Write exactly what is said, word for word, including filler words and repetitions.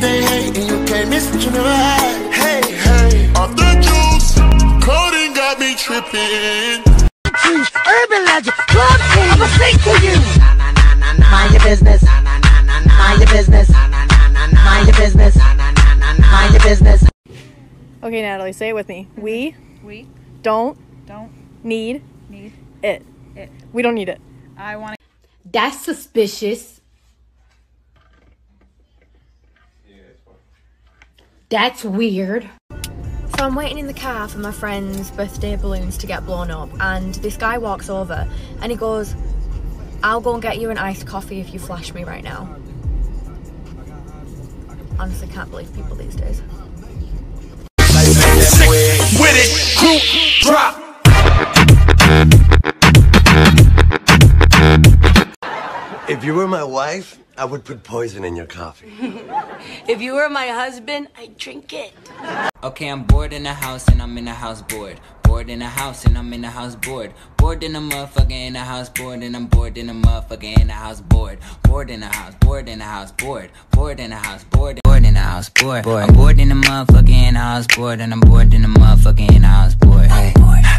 they hate, and you can't miss what you never had. Hey, hey, off the juice, codeine got me tripping. Urban legend, club king, I'ma sing to you. Mind your business, mind your business, mind your business, mind your business. Okay, Natalie, say it with me. We, we don't, don't need, need it. it. We don't need it. I want to. That's suspicious. That's weird. So I'm waiting in the car for my friend's birthday balloons to get blown up, and this guy walks over and he goes, I'll go and get you an iced coffee if you flash me right now. Honestly, can't believe people these days. With it, group drop. If you were my wife, I would put poison in your coffee. If you were my husband, I'd drink it. Okay, I'm bored in the house and I'm in the house bored. Bored in the house and I'm in the house bored. Bored in the motherfucker in the house bored, and I'm bored in the motherfucker in the house bored. Bored in the house, bored in the house bored. Bored in the house, bored. Bored in the house, bored. I'm bored in the motherfucker in the house bored, and I'm bored in the motherfucker in the house bored. Hey.